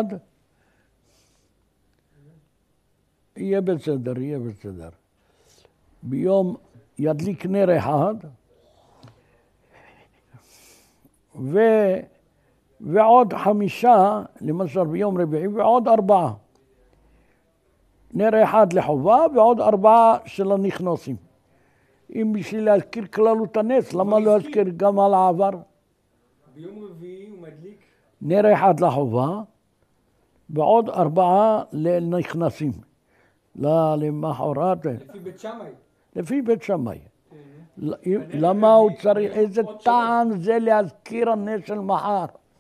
A: יהיה בסדר, יהיה בסדר. ביום ידליק נר אחד, ו... ועוד חמישה, למשל ביום רביעי, ועוד ארבעה. נר אחד לחובה ועוד ארבעה של הנכנסים. אם בשביל להזכיר כללות הנס, למה לא להזכיר גם על העבר?
B: ביום רביעי הוא מדליק?
A: נר אחד לחובה ועוד ארבעה לנכנסים. למחרת.
B: לפי בית שמאי.
A: לפי בית שמאי. למה הוא צריך, איזה טעם זה להזכיר הנס של מחר?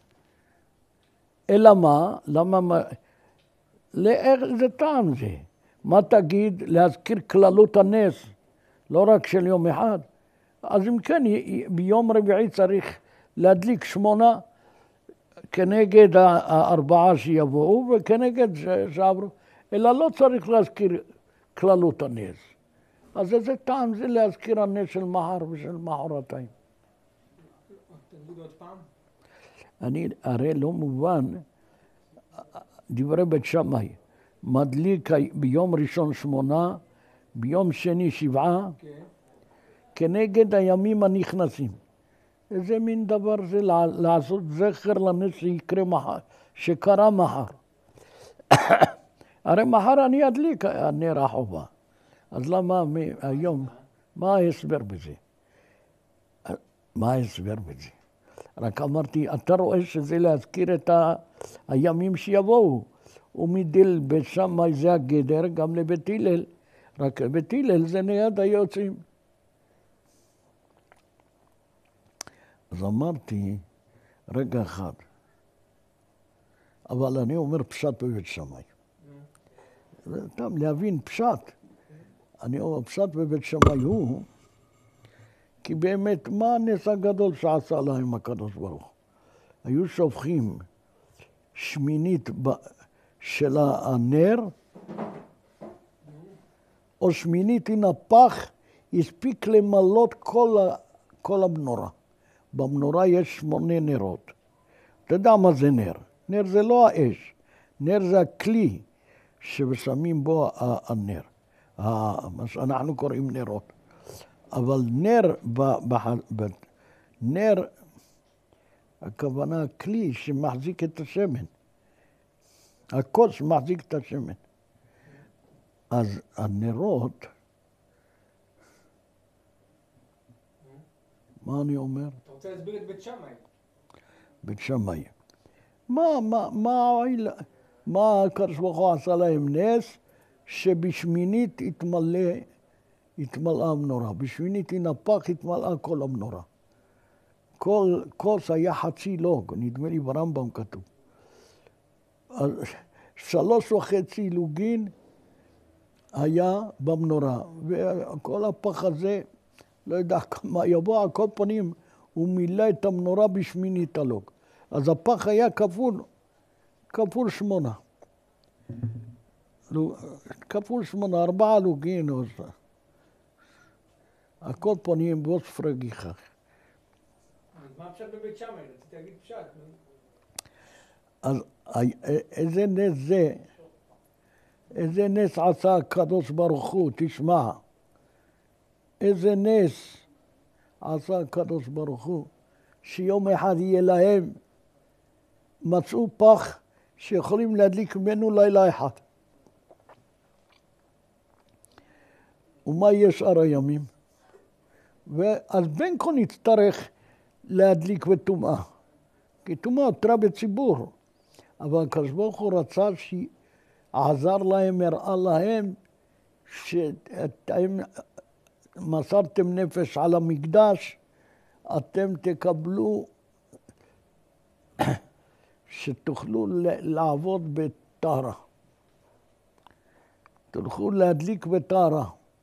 A: אלא מה? למה, איזה טעם זה? מה תגיד להזכיר כללות הנס, לא רק של יום אחד? אז אם כן, ביום רביעי צריך להדליק שמונה כנגד הארבעה שיבואו וכנגד שעברו, אלא לא צריך להזכיר כללות הנס. אז איזה טעם זה להזכיר הנס של מחר ושל מחרתיים?
B: תגיד עוד פעם.
A: אני הרי לא מובן, דברי בית שמאי, מדליק ביום ראשון שמונה, ביום שני שבעה,
B: כן.
A: כנגד הימים הנכנסים. איזה מין דבר זה לעשות זכר לנס שיקרה מחר, שקרה מחר. הרי מחר אני אדליק נר החובה. אז למה היום, מה ההסבר בזה? מה ההסבר בזה? רק אמרתי, אתה רואה שזה להזכיר את הימים שיבואו. ומדיל בית שמאי זה הגדר, גם לבית הלל. רק לבית הלל זה ליד היוצאים. אז אמרתי, רגע אחד, אבל אני אומר פשט בבית שמאי. גם להבין פשט. אני אומר פשט בבית שמאי הוא, כי באמת מה הנס הגדול שעשה להם הקדוש ברוך הוא? היו שופכים שמינית של הנר, או שמינית עם הפח, הספיק למלות כל, כל המנורה. במנורה יש שמונה נרות. אתה יודע מה זה נר? נר זה לא האש, נר זה הכלי ששמים בו הנר, מה שאנחנו קוראים נרות. אבל נר, ב, ב, ב, נר, הכוונה הכלי שמחזיק את השמן, הכוס שמחזיק את השמן. אז הנרות, מה אני אומר?
B: אתה רוצה להסביר את בית שמאי?
A: בית שמאי. מה, מה, מה, מה הקדוש ברוך הוא עשה להם נס? שבשמינית התמלא, התמלאה המנורה. בשמינית התנפח, התמלאה כל המנורה. כל כוס היה חצי לוג, נדמה לי ברמב"ם כתוב. אז שלוש וחצי לוגין היה במנורה, וכל הפח הזה, לא יודע כמה יבוא, על כל פנים, הוא מילא את המנורה בשמינית הלוג. אז הפח היה כפול, כפול שמונה. כפול שמונה, ארבעה לוגין. על כל פנים, בוס פרגיחה.
B: אז מה פשט בבית שמאי? רציתי להגיד פשט.
A: אז איזה נס זה, איזה נס עשה הקדוש ברוך הוא, תשמע. איזה נס עשה הקדוש ברוך הוא, שיום אחד יהיה להם, מצאו פח שיכולים להדליק ממנו לילה אחד. ומה יהיה שאר הימים? ואז בין כה נצטרך להדליק בטומאה. כי טומאה הותרה בציבור. אבל הקדוש ברוך הוא רצה שעזר להם, הראה להם, שאתם מסרתם נפש על המקדש, אתם תקבלו, שתוכלו לעבוד בטהרה. תוכלו להדליק בטהרה.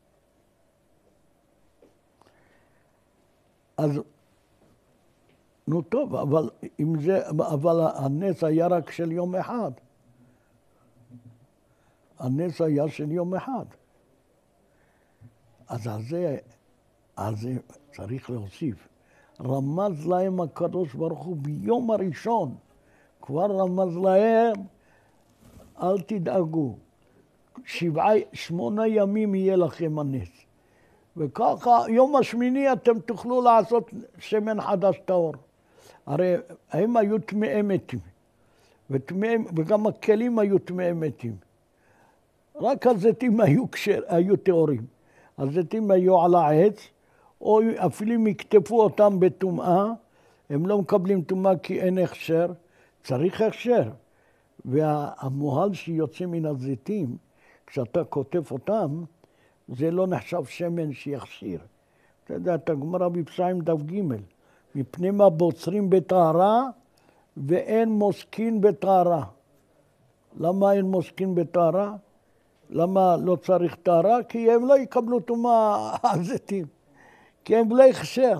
A: אז, נו טוב, אבל, אם זה, אבל הנס היה רק של יום אחד. הנס היה של יום אחד. אז על זה, על זה צריך להוסיף. רמז להם הקדוש ברוך הוא ביום הראשון. כבר רמז להם, אל תדאגו. שבעה, שמונה ימים יהיה לכם הנס. וככה, יום השמיני אתם תוכלו לעשות שמן חדש טהור. הרי הם היו טמאי מתים, וגם הכלים היו טמאי מתים. רק הזיתים היו, כשר, היו טהורים. הזיתים היו על העץ, או אפילו אם יקטפו אותם בטומאה, הם לא מקבלים טומאה כי אין הכשר, צריך הכשר. והמוהל שיוצא מן הזיתים, כשאתה כותף אותם, זה לא נחשב שמן שיכשיר. אתה יודע, את הגמרא בפסעים דף ג' מפני מה בוצרים בטהרה ואין מוסקין בטהרה. למה אין מוסקין בטהרה? למה לא צריך טהרה? כי הם לא יקבלו טומאה הזיתים. כי הם לא הכשר.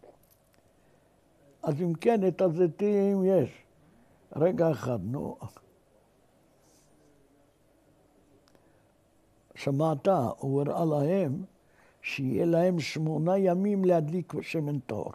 A: אז אם כן, את הזיתים יש. רגע אחד, נו. שמעת, הוא הראה להם שיהיה להם שמונה ימים להדליק שמן טהור.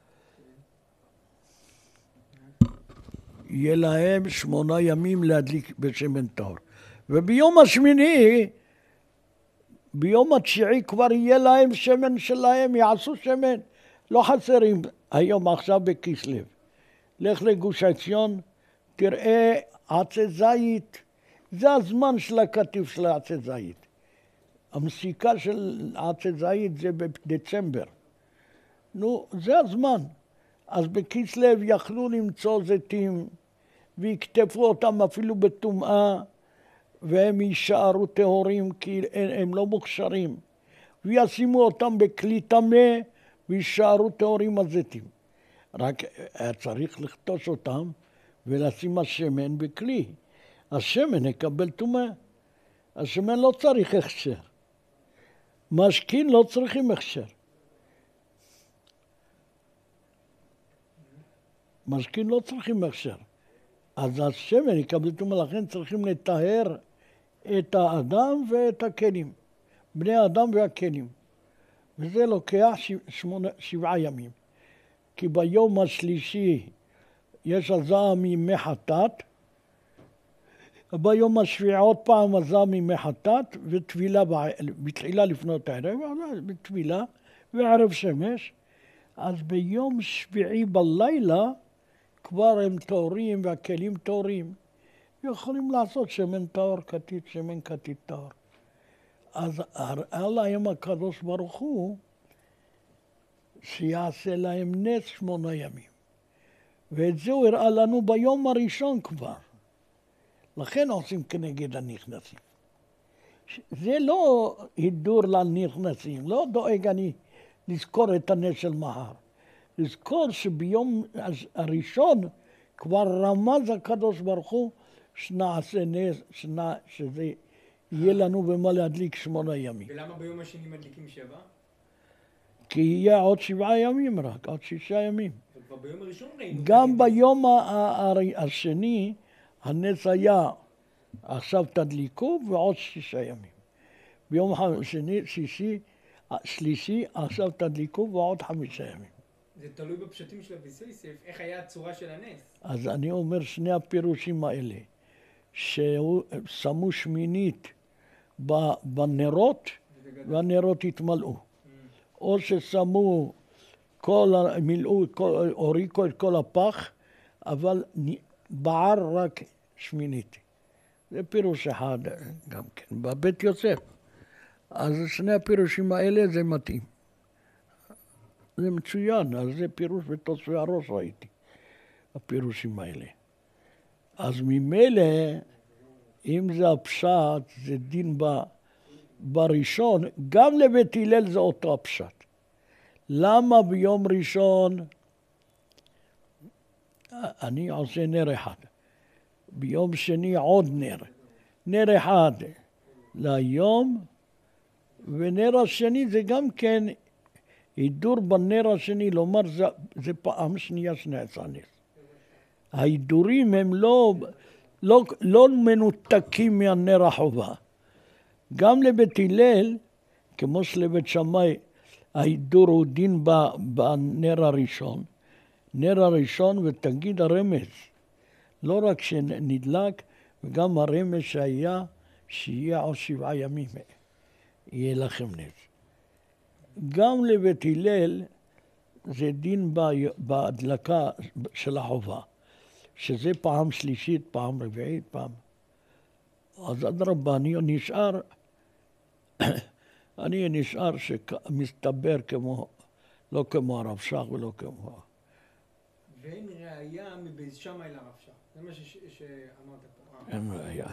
A: יהיה להם שמונה ימים להדליק בשמן טהור. וביום השמיני, ביום התשיעי כבר יהיה להם שמן שלהם, יעשו שמן. לא חסרים היום עכשיו בכסלו. לך לגוש עציון, תראה עצי זית. זה הזמן של הקטיף של עצי זית. המסיקה של עצי זית זה בדצמבר. נו, זה הזמן. אז בכסלו יכלו למצוא זיתים ויקטפו אותם אפילו בטומאה, והם יישארו טהורים כי הם לא מוכשרים. וישימו אותם בכלי טמא ויישארו טהורים הזיתים. רק צריך לכתוש אותם ולשים השמן בכלי. השמן יקבל טומאה. השמן לא צריך הכשר. משכין לא צריכים הכשר. משכין לא צריכים הכשר. אז השמן יקבל טומאה, לכן צריכים לטהר את האדם ואת הכלים. בני האדם והכלים. וזה לוקח שמונה, שבעה ימים. כי ביום השלישי יש הזעם מימי חטאת, ביום השביעי עוד פעם הזעם מימי חטאת, וטבילה בתחילה לפנות הערב, בתבילה וערב שמש. אז ביום שביעי בלילה כבר הם טהורים והכלים טהורים. יכולים לעשות שמן טהור כתית, שמן כתית טהור. אז הראה להם הקדוש ברוך הוא שיעשה להם נס שמונה ימים. ואת זה הוא הראה לנו ביום הראשון כבר. לכן עושים כנגד הנכנסים. זה לא הידור לנכנסים, לא דואג אני לזכור את הנס של מחר. לזכור שביום הראשון כבר רמז הקדוש ברוך הוא שנעשה נס, שנע, שזה יהיה לנו במה להדליק שמונה ימים.
B: ולמה ביום השני מדליקים שבע?
A: כי יהיה עוד שבעה ימים רק, עוד שישה ימים.
B: וכבר ביום הראשון ראינו.
A: גם ביום השני הנס היה עכשיו תדליקו ועוד שישה ימים. ביום השני, שישי, שלישי, עכשיו תדליקו ועוד חמישה ימים.
B: זה תלוי בפשטים של אביסייסף, איך היה הצורה של הנס.
A: אז אני אומר שני הפירושים האלה, ששמו שמינית בנרות והנרות התמלאו. או ששמו כל, ה- מילאו, כל- הוריקו את כל הפח, אבל נ- בער רק שמינית. זה פירוש אחד גם כן, בבית יוסף. אז שני הפירושים האלה זה מתאים. זה מצוין, אז זה פירוש בתוספי הראש ראיתי, הפירושים האלה. אז ממילא, אם זה הפשט, זה דין ב, בראשון, גם לבית הלל זה אותו הפשט. למה ביום ראשון אני עושה נר אחד, ביום שני עוד נר, נר אחד ליום, ונר השני זה גם כן הידור בנר השני, לומר זה, זה פעם שנייה שנעשה נס. ההידורים הם לא, לא, לא מנותקים מהנר החובה. גם לבית הלל, כמו שלבית שמאי, ההידור הוא דין בנר הראשון. נר הראשון ותגיד הרמז, לא רק שנדלק, וגם הרמז שהיה, שיהיה עוד שבעה ימים, יהיה לכם נס. גם לבית הלל זה דין בהדלקה של החובה, שזה פעם שלישית, פעם רביעית, פעם. אז אדרבה, אני נשאר, אני נשאר שמסתבר כמו, לא כמו הרב שך ולא כמו...
B: ואין ראייה מבית שמאי לרב שך. זה מה ש- שאמרת פה.
A: אין ראייה.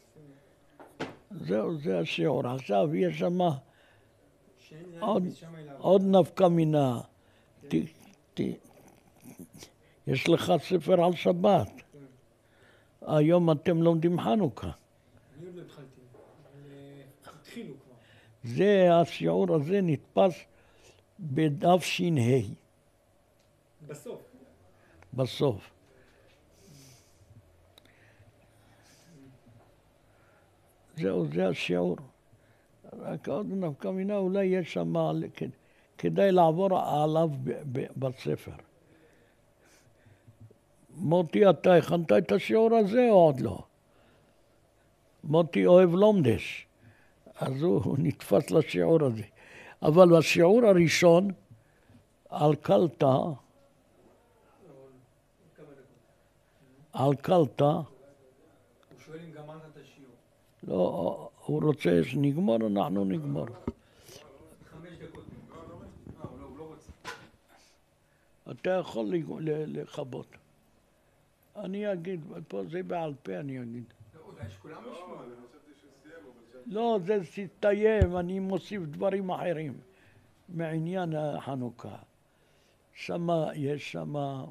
A: זהו, זה השיעור. עכשיו יש שם
B: שאין ראייה
A: עוד,
B: מבית שמאי לרב שך.
A: עוד נפקא מינה. ת- ת- יש לך ספר על שבת. היום אתם לומדים חנוכה.
B: אני עוד לא התחלתי, אבל אה, התחילו כבר.
A: זה, השיעור הזה נתפס בדף ש"ה,
B: בסוף.
A: בסוף. זהו, זה השיעור. רק עוד נפקא מינה, אולי יש שם, כדאי לעבור עליו ב- ב- בספר. מוטי, אתה הכנת את השיעור הזה או עוד לא? מוטי אוהב לומדש, אז הוא, הוא נתפס לשיעור הזה. אבל בשיעור הראשון, על קלטה, על קלטה,
B: הוא שואל אם גמרת את השיעור.
A: לא, הוא רוצה שנגמור, אנחנו נגמור.
B: חמש דקות. אה, הוא לא- הוא לא רוצה.
A: אתה יכול לג- ל- לכבות. אני אגיד, פה זה בעל פה אני אגיד.
B: לא, אולי שכולם ישמעו.
A: לא, זה הסתיים, אני מוסיף דברים אחרים מעניין החנוכה. שמה, יש שמה,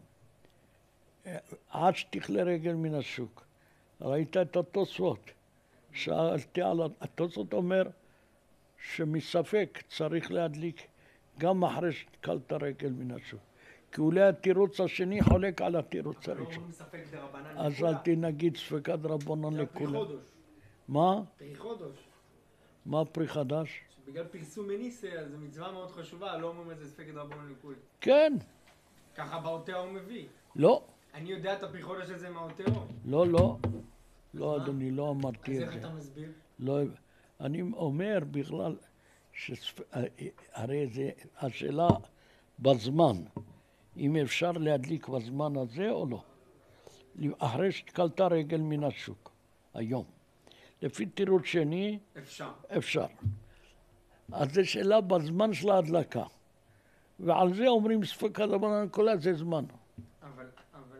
A: עד שתכלה רגל מן השוק. ראית את התוספות. שאלתי על התוספות אומר שמספק צריך להדליק גם אחרי שתקלת רגל מן השוק. כי אולי התירוץ השני חולק על התירוץ
B: לא
A: הראשון.
B: אומרים ספק דרבנן
A: אז
B: לכולם.
A: אל תנגיד ספקת רבנן
B: זה פרי
A: לכולם.
B: חודש.
A: מה?
B: פרי חודש.
A: מה פרי חדש?
B: בגלל פרסום מניסה, אז זו מצווה מאוד חשובה, לא אומרים את זה ספק דרבנן לכולם.
A: כן.
B: ככה באותיה הוא מביא.
A: לא.
B: אני יודע את הפרי חודש הזה מהאותיאו.
A: לא, לא. לא,
B: מה?
A: אדוני, לא
B: אז
A: אמרתי את
B: איך
A: זה.
B: אתה מסביר?
A: לא, אני אומר בכלל, שספ... הרי זה השאלה בזמן, אם אפשר להדליק בזמן הזה או לא, אחרי שתקלת רגל מן השוק, היום. לפי תירוץ שני,
B: אפשר.
A: אפשר. אז זו שאלה בזמן של ההדלקה. ועל זה אומרים ספק הדרבנן כולה, זה זמן.
B: אבל, אבל...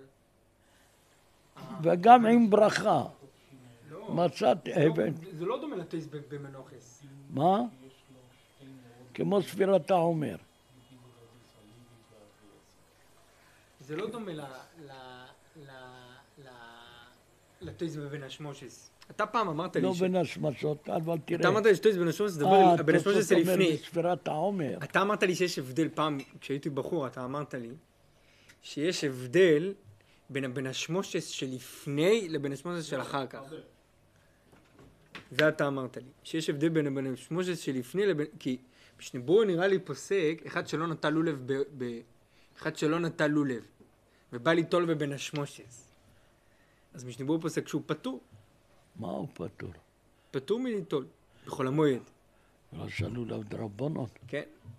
A: וגם עם ברכה.
B: לא.
A: מצאת,
B: זה לא-
A: הבאת,
B: זה לא דומה לטייס במנוחס.
A: מה? כמו ספירת העומר.
B: זה לא דומה ל... ל... ל... ל... לטייס בבן השמושס. אתה פעם אמרת לי
A: לא
B: ש...
A: בין השמשות, אבל תראה.
B: אתה אמרת לי שטייס בן השמושס, דבר
A: אה,
B: בן השמושס זה
A: תוספות אומר
B: לפני.
A: בספירת העומר.
B: אתה אמרת לי שיש הבדל, פעם כשהייתי בחור אתה אמרת לי שיש הבדל בין הבן השמושס שלפני לבין השמושס של אחר כך. זה אתה אמרת לי. שיש הבדל בין הבן השמושס שלפני לבין... כי משנבורו נראה לי פוסק, אחד שלא נטע לולב ב... ב... אחד שלא נטע לולב ובא ליטול בבן השמושס. אז משנבורו פוסק שהוא פטור.
A: מה הוא פטור?
B: פטור מליטול. בכל המועד.
A: לא שאלו לו דרבנן.
B: כן?